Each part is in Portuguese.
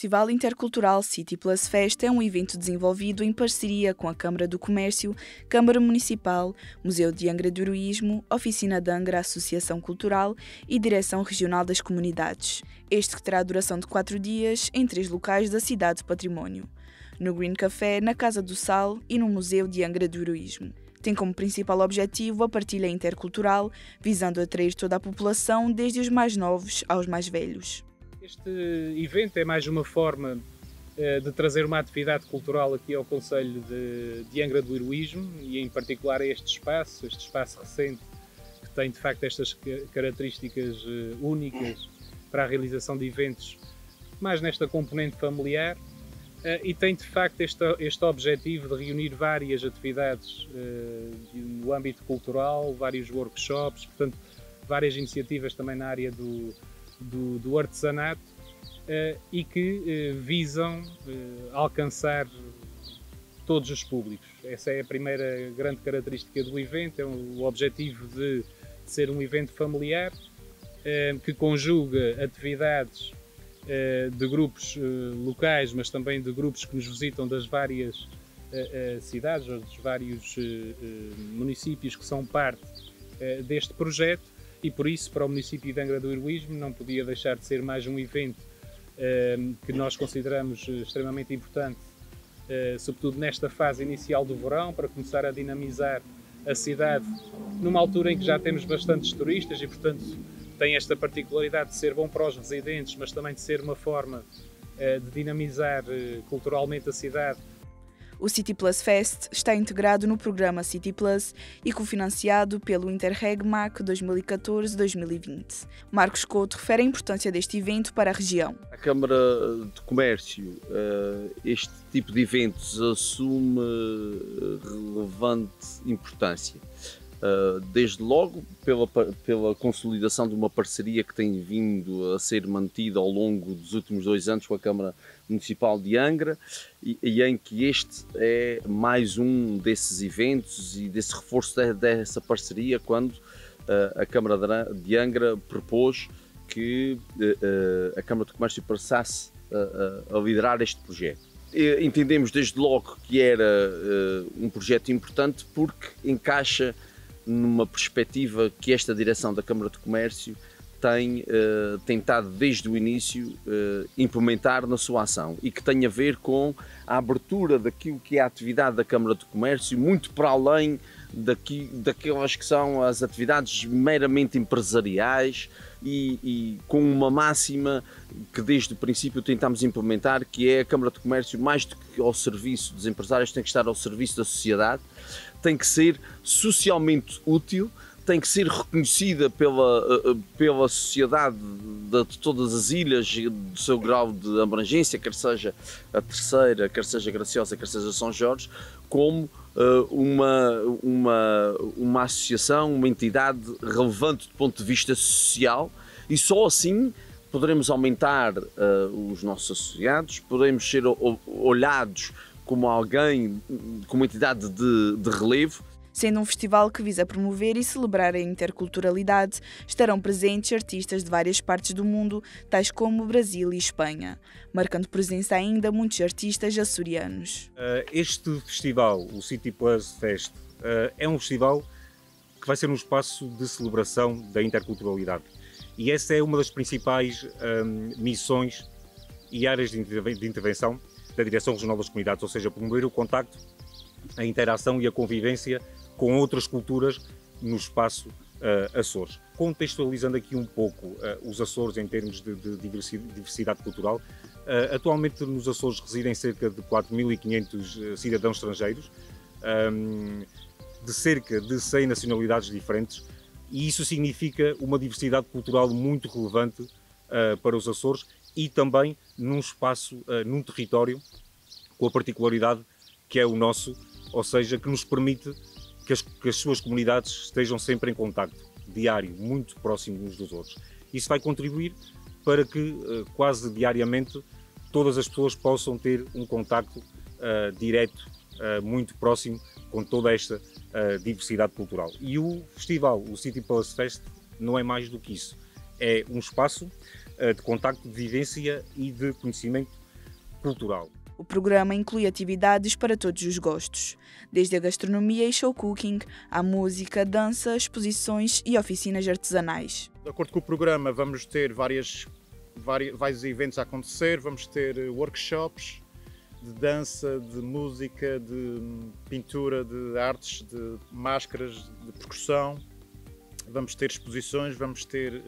Festival Intercultural City Plus Fest é um evento desenvolvido em parceria com a Câmara do Comércio, Câmara Municipal, Museu de Angra do Heroísmo, Oficina de Angra Associação Cultural e Direção Regional das Comunidades. Este que terá duração de 4 dias em 3 locais da cidade de Património: no Green Café, na Casa do Sal e no Museu de Angra do Heroísmo. Tem como principal objetivo a partilha intercultural, visando atrair toda a população, desde os mais novos aos mais velhos. Este evento é mais uma forma de trazer uma atividade cultural aqui ao Concelho de Angra do Heroísmo e em particular a este espaço recente que tem de facto estas características únicas para a realização de eventos mais nesta componente familiar e tem de facto este objetivo de reunir várias atividades no âmbito cultural, vários workshops, portanto várias iniciativas também na área do artesanato e que visam alcançar todos os públicos. Essa é a primeira grande característica do evento, é o objetivo de ser um evento familiar que conjuga atividades de grupos locais, mas também de grupos que nos visitam das várias cidades ou dos vários municípios que são parte deste projeto. E por isso, para o município de Angra do Heroísmo, não podia deixar de ser mais um evento que nós consideramos extremamente importante, sobretudo nesta fase inicial do verão, para começar a dinamizar a cidade numa altura em que já temos bastantes turistas e, portanto, tem esta particularidade de ser bom para os residentes, mas também de ser uma forma de dinamizar culturalmente a cidade. O City Plus Fest está integrado no programa City Plus e cofinanciado pelo Interreg MAC 2014-2020. Marcos Couto refere a importância deste evento para a região. A Câmara de Comércio, este tipo de eventos assume relevante importância. Desde logo pela consolidação de uma parceria que tem vindo a ser mantida ao longo dos últimos 2 anos com a Câmara Municipal de Angra e em que este é mais um desses eventos e desse reforço dessa parceria quando a Câmara de Angra propôs que a Câmara de Comércio passasse a liderar este projeto. Entendemos desde logo que era um projeto importante porque encaixa numa perspectiva que esta direção da Câmara de Comércio tem tentado desde o início implementar na sua ação e que tem a ver com a abertura daquilo que é a atividade da Câmara de Comércio, muito para além daquelas que são as atividades meramente empresariais e com uma máxima que desde o princípio tentamos implementar, que é a Câmara de Comércio, mais do que ao serviço dos empresários, tem que estar ao serviço da sociedade, tem que ser socialmente útil, tem que ser reconhecida pela sociedade de todas as ilhas do seu grau de abrangência, quer seja a Terceira, quer seja Graciosa, quer seja São Jorge, como uma associação, uma entidade relevante do ponto de vista social, e só assim poderemos aumentar os nossos associados, podemos ser olhados como alguém, como uma entidade de relevo. Sendo um festival que visa promover e celebrar a interculturalidade, estarão presentes artistas de várias partes do mundo, tais como Brasil e Espanha, marcando presença ainda muitos artistas açorianos. Este festival, o City Plus Fest, é um festival que vai ser um espaço de celebração da interculturalidade. E essa é uma das principais missões e áreas de intervenção da Direção Regional das Comunidades, ou seja, promover o contacto, a interação e a convivência com outras culturas no espaço Açores. Contextualizando aqui um pouco os Açores em termos de diversidade cultural, atualmente nos Açores residem cerca de 4.500 cidadãos estrangeiros, de cerca de 100 nacionalidades diferentes, e isso significa uma diversidade cultural muito relevante para os Açores e também num espaço, num território com a particularidade que é o nosso, ou seja, que nos permite que as suas comunidades estejam sempre em contacto diário, muito próximo uns dos outros. Isso vai contribuir para que quase diariamente todas as pessoas possam ter um contacto direto, muito próximo com toda esta diversidade cultural. E o festival, o City Plus Fest, não é mais do que isso. É um espaço de contacto, de vivência e de conhecimento cultural. O programa inclui atividades para todos os gostos, desde a gastronomia e show cooking, à música, dança, exposições e oficinas artesanais. De acordo com o programa, vamos ter vários eventos a acontecer, vamos ter workshops de dança, de música, de pintura, de artes, de máscaras, de percussão. Vamos ter exposições, vamos ter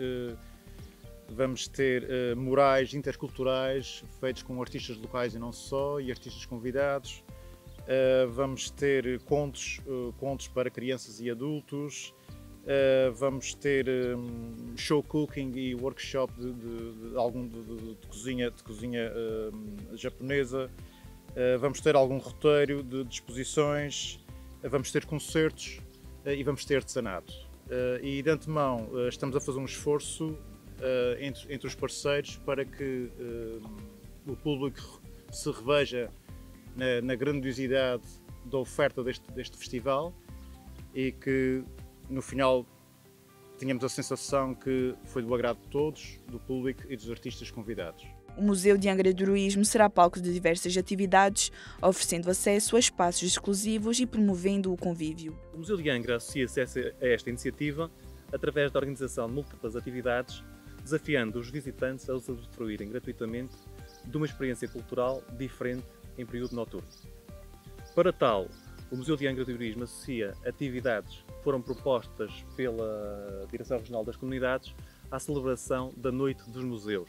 murais interculturais feitos com artistas locais e não só, e artistas convidados. Vamos ter contos para crianças e adultos. Vamos ter show cooking e workshop de cozinha japonesa. Vamos ter algum roteiro de exposições. Vamos ter concertos e vamos ter artesanato. E de antemão estamos a fazer um esforço entre os parceiros para que o público se reveja na grandiosidade da oferta deste festival e que no final tínhamos a sensação que foi do agrado de todos, do público e dos artistas convidados. O Museu de Angra do Heroísmo será palco de diversas atividades, oferecendo acesso a espaços exclusivos e promovendo o convívio. O Museu de Angra associa-se a esta iniciativa através da organização de múltiplas atividades, desafiando os visitantes a usufruírem gratuitamente de uma experiência cultural diferente em período noturno. Para tal, o Museu de Angra do Heroísmo associa atividades que foram propostas pela Direção Regional das Comunidades à celebração da Noite dos Museus,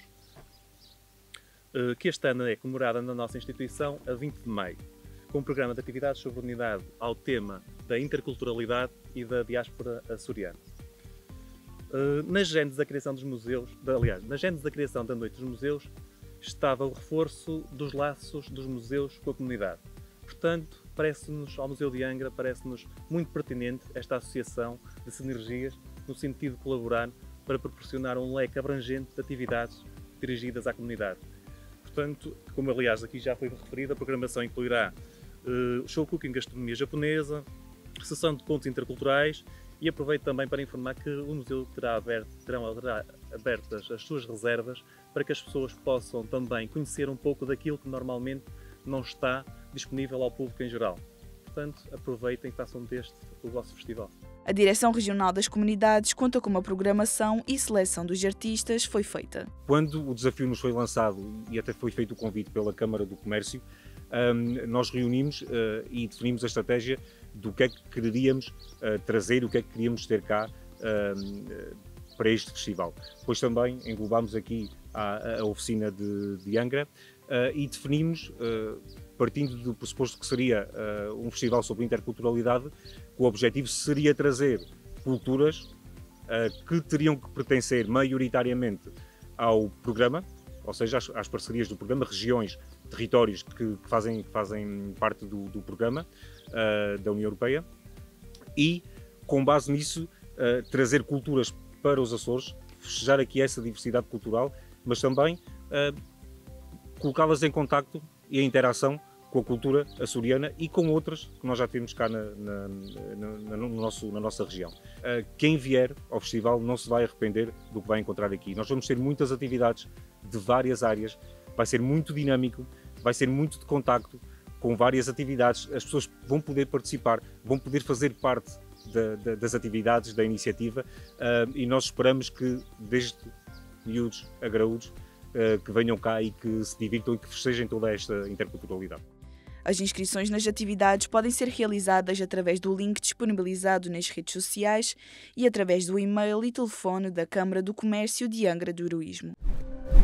que este ano é comemorada na nossa instituição a 20 de maio, com um programa de atividades subordinado ao tema da interculturalidade e da diáspora açoriana. Na gênese da criação dos museus, na gênese da criação da Noite dos Museus, estava o reforço dos laços dos museus com a comunidade. Portanto, parece-nos, ao Museu de Angra, parece-nos muito pertinente esta associação de sinergias no sentido de colaborar para proporcionar um leque abrangente de atividades dirigidas à comunidade. Portanto, como aliás aqui já foi referido, a programação incluirá show cooking, gastronomia japonesa, sessão de contos interculturais e aproveito também para informar que o museu terá abertas as suas reservas para que as pessoas possam também conhecer um pouco daquilo que normalmente não está disponível ao público em geral. Portanto, aproveitem e façam deste o vosso festival. A Direção Regional das Comunidades conta com uma programação e seleção dos artistas foi feita. Quando o desafio nos foi lançado e até foi feito o convite pela Câmara do Comércio, nós reunimos e definimos a estratégia do que é que queríamos trazer, o que é que queríamos ter cá para este festival. Depois também englobámos aqui a oficina de Angra e definimos, partindo do pressuposto que seria um festival sobre interculturalidade, o objetivo seria trazer culturas que teriam que pertencer maioritariamente ao programa, ou seja, às parcerias do programa, regiões, territórios que fazem parte do programa da União Europeia e, com base nisso, trazer culturas para os Açores, festejar aqui essa diversidade cultural, mas também colocá-las em contacto e em interação com a cultura açoriana e com outras que nós já temos cá na nossa região. Quem vier ao festival não se vai arrepender do que vai encontrar aqui. Nós vamos ter muitas atividades de várias áreas, vai ser muito dinâmico, vai ser muito de contacto com várias atividades, as pessoas vão poder participar, vão poder fazer parte das atividades, da iniciativa e nós esperamos que desde miúdos a graúdos que venham cá e que se divirtam e que festejem toda esta interculturalidade. As inscrições nas atividades podem ser realizadas através do link disponibilizado nas redes sociais e através do e-mail e telefone da Câmara do Comércio de Angra do Heroísmo.